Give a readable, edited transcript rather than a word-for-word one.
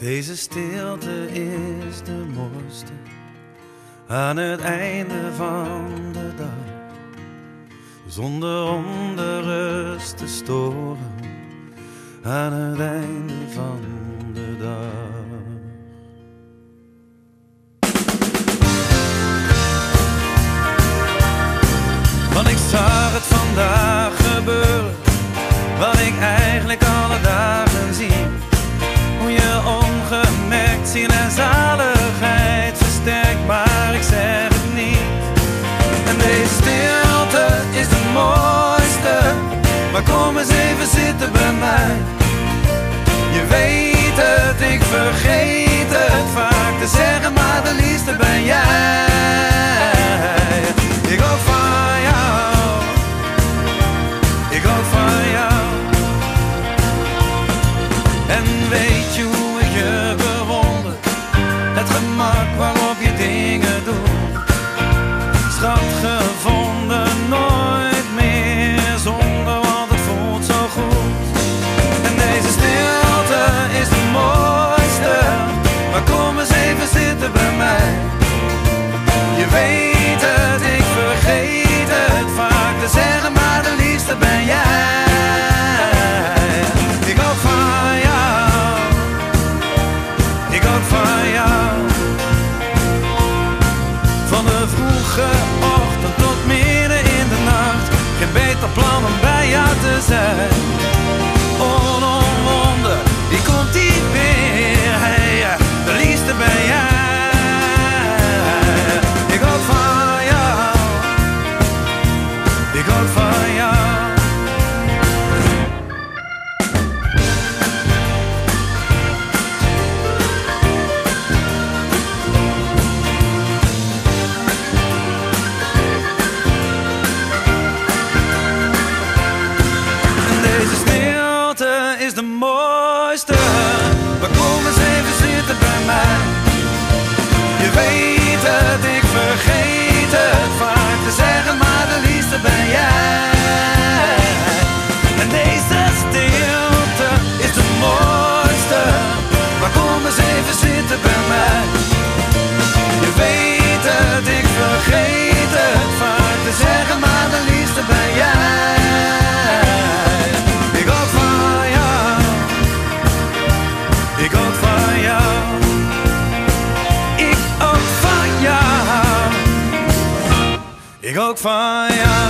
Deze stilte is de mooiste aan het einde van de dag. Zonder onrust te storen aan het einde van de dag. Want ik zag het vandaag gebeuren, wat ik eigenlijk alle dagen zie. Hoe je ongemerkt ziel en zaligheid versterkt, maar ik zeg het niet. En deze stilte is de mooiste, maar kom eens even zitten bij mij. Je weet het, ik vergeet het vaak te zeggen, maar de liefste ben jij. Ik hou van jou, ik hou van jou. En weet je hoe ik je bewonder? Het gemak waarop je dingen doet. Schat gevonden, nooit meer zonder, want het voelt zo goed. En deze stilte is de mooiste, maar kom eens even zitten bij mij. Je weet het, ik vergeet het vaak te zeggen, maar de liefste ben jij. Ik hou van jou, ik hou van jou. Van de vroege ochtend tot midden in de nacht, geen beter plan om bij jou te zijn. Onomwonden, die komt niet meer, hey, de liefste ben jij. Ik hou van jou, ik hou van jou. Is de mooiste, maar kom eens even zitten bij mij. Je weet het, ik vergeet het vaak te zeggen, maar de liefste ben jij. En deze stilte is de mooiste, maar kom eens even zitten bij mij. Je weet het, ik vergeet het vaak te zeggen, maar de liefste ben jij. Ik hou van jou, ik hou van jou, ik hou van jou.